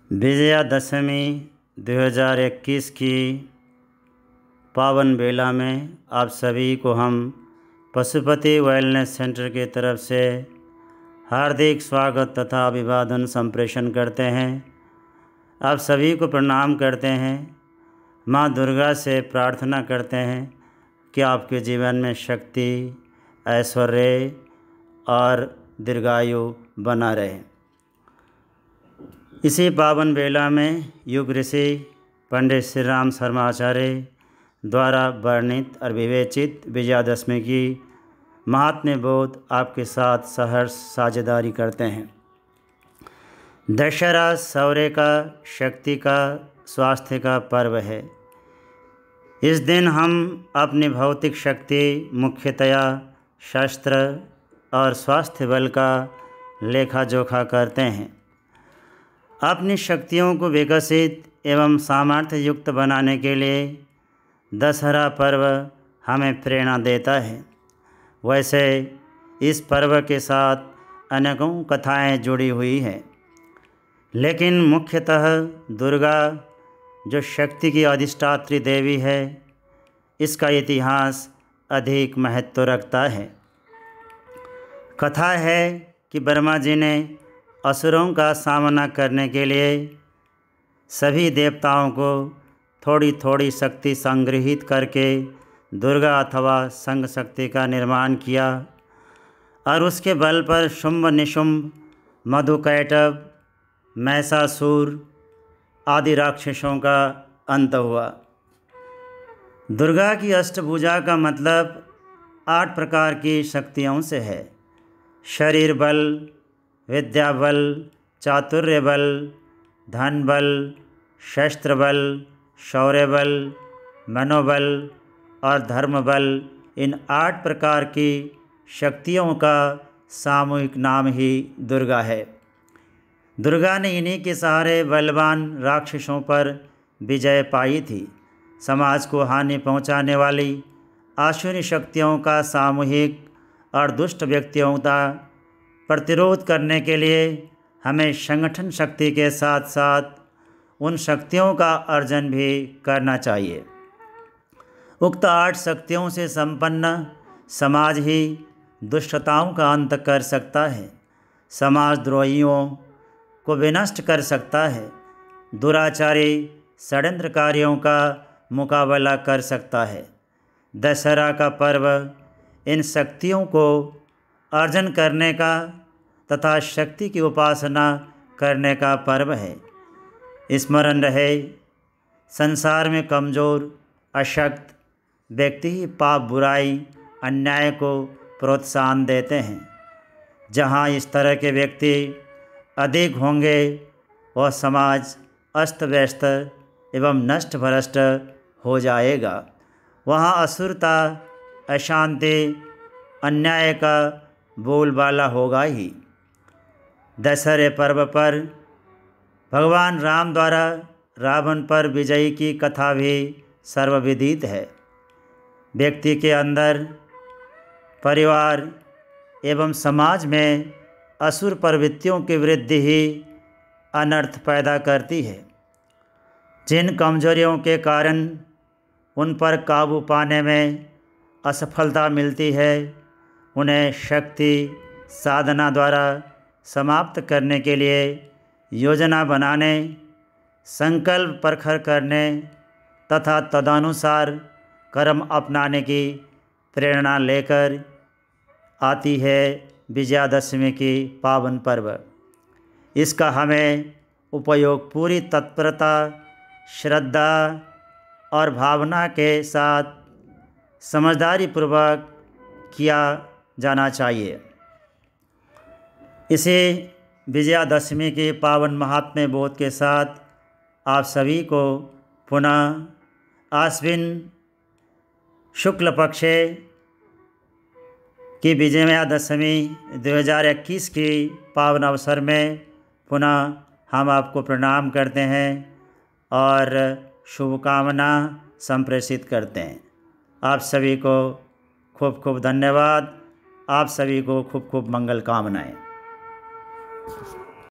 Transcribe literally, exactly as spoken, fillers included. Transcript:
विजयादशमी दो हज़ार इक्कीस की पावन बेला में आप सभी को हम पशुपति वेलनेस सेंटर की तरफ से हार्दिक स्वागत तथा अभिवादन संप्रेषण करते हैं। आप सभी को प्रणाम करते हैं। माँ दुर्गा से प्रार्थना करते हैं कि आपके जीवन में शक्ति, ऐश्वर्य और दीर्घायु बना रहे। इसी पावन बेला में युग ऋषि पंडित श्री राम शर्मा आचार्य द्वारा वर्णित और विवेचित विजयादशमी की महात्म्य बोध आपके साथ सहर्ष साझेदारी करते हैं। दशहरा शौर्य का, शक्ति का, स्वास्थ्य का पर्व है। इस दिन हम अपनी भौतिक शक्ति, मुख्यतया शस्त्र और स्वास्थ्य बल का लेखा जोखा करते हैं। अपनी शक्तियों को विकसित एवं सामर्थ्य युक्त बनाने के लिए दशहरा पर्व हमें प्रेरणा देता है। वैसे इस पर्व के साथ अनेकों कथाएं जुड़ी हुई हैं, लेकिन मुख्यतः दुर्गा, जो शक्ति की अधिष्ठात्री देवी है, इसका इतिहास अधिक महत्व रखता है। कथा है कि ब्रह्मा जी ने असुरों का सामना करने के लिए सभी देवताओं को थोड़ी थोड़ी शक्ति संग्रहित करके दुर्गा अथवा संग शक्ति का निर्माण किया और उसके बल पर शुंभ, निशुंभ, मधुकैटभ, महिषासुर आदि राक्षसों का अंत हुआ। दुर्गा की अष्टभुजा का मतलब आठ प्रकार की शक्तियों से है। शरीर बल, विद्या बल, चातुर्य बल, धन बल, शस्त्र बल, शौर्य बल, मनोबल और धर्म बल, इन आठ प्रकार की शक्तियों का सामूहिक नाम ही दुर्गा है। दुर्गा ने इन्हीं के सहारे बलवान राक्षसों पर विजय पाई थी। समाज को हानि पहुंचाने वाली आसुरी शक्तियों का सामूहिक और दुष्ट व्यक्तियों का प्रतिरोध करने के लिए हमें संगठन शक्ति के साथ साथ उन शक्तियों का अर्जन भी करना चाहिए। उक्त आठ शक्तियों से संपन्न समाज ही दुष्टताओं का अंत कर सकता है, समाजद्रोहियों को विनष्ट कर सकता है, दुराचारी षड्यंत्रकारियों का मुकाबला कर सकता है। दशहरा का पर्व इन शक्तियों को अर्जन करने का तथा शक्ति की उपासना करने का पर्व है। स्मरण रहे, संसार में कमज़ोर, अशक्त व्यक्ति ही पाप, बुराई, अन्याय को प्रोत्साहन देते हैं। जहाँ इस तरह के व्यक्ति अधिक होंगे, वह समाज अस्त व्यस्त एवं नष्ट भ्रष्ट हो जाएगा। वहाँ असुरता, अशांति, अन्याय का बोलबाला होगा ही। दशहरे पर्व पर भगवान राम द्वारा रावण पर विजय की कथा भी सर्वविदित है। व्यक्ति के अंदर, परिवार एवं समाज में असुर प्रवृत्तियों की वृद्धि ही अनर्थ पैदा करती है। जिन कमजोरियों के कारण उन पर काबू पाने में असफलता मिलती है, उन्हें शक्ति साधना द्वारा समाप्त करने के लिए योजना बनाने, संकल्प प्रखर करने तथा तदनुसार कर्म अपनाने की प्रेरणा लेकर आती है विजयादशमी की पावन पर्व। इसका हमें उपयोग पूरी तत्परता, श्रद्धा और भावना के साथ समझदारी पूर्वक किया जाना चाहिए। इसे विजयादशमी के पावन महात्म्य बोध के साथ आप सभी को पुनः आश्विन शुक्ल पक्ष की विजयादशमी दो हज़ार इक्कीस की पावन अवसर में पुनः हम आपको प्रणाम करते हैं और शुभकामना संप्रेषित करते हैं। आप सभी को खूब खूब धन्यवाद। आप सभी को खूब खूब मंगल कामनाएं।